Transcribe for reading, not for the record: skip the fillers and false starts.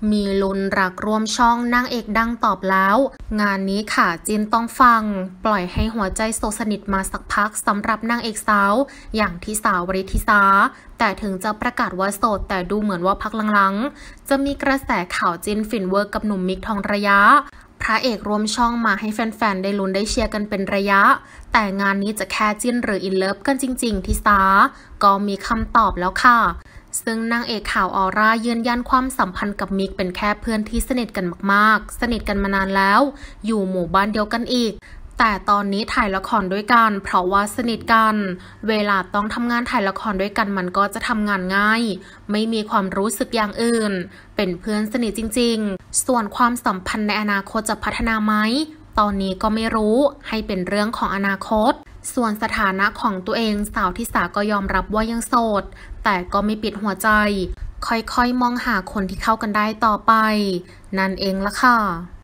มีลุ้นรักร่วมช่องนางเอกดังตอบแล้วงานนี้ค่ะจินต้องฟังปล่อยให้หัวใจโสสนิทมาสักพักสำหรับนางเอกสาวอย่างทิสาวริธิสาแต่ถึงจะประกาศว่าโสดแต่ดูเหมือนว่าพักหลังๆจะมีกระแสข่าวจินฟินเวิร์กกับหนุ่มมิกทองระยะพระเอกร่วมช่องมาให้แฟนๆได้ลุ้นได้เชียร์กันเป็นระยะแต่งานนี้จะแค่จิ้นหรืออินเลิฟกันจริงๆทิสาก็มีคำตอบแล้วค่ะซึ่งนางเอกข่าวออร่ายืนยันความสัมพันธ์กับมิกเป็นแค่เพื่อนที่สนิทกันมากๆสนิทกันมานานแล้วอยู่หมู่บ้านเดียวกันอีกแต่ตอนนี้ถ่ายละครด้วยกันเพราะว่าสนิทกันเวลาต้องทำงานถ่ายละครด้วยกันมันก็จะทำงานง่ายไม่มีความรู้สึกอย่างอื่นเป็นเพื่อนสนิทจริงๆส่วนความสัมพันธ์ในอนาคตจะพัฒนาไหมตอนนี้ก็ไม่รู้ให้เป็นเรื่องของอนาคตส่วนสถานะของตัวเองสาวทิสาก็ยอมรับว่ายังโสดแต่ก็ไม่ปิดหัวใจค่อยๆมองหาคนที่เข้ากันได้ต่อไปนั่นเองละค่ะ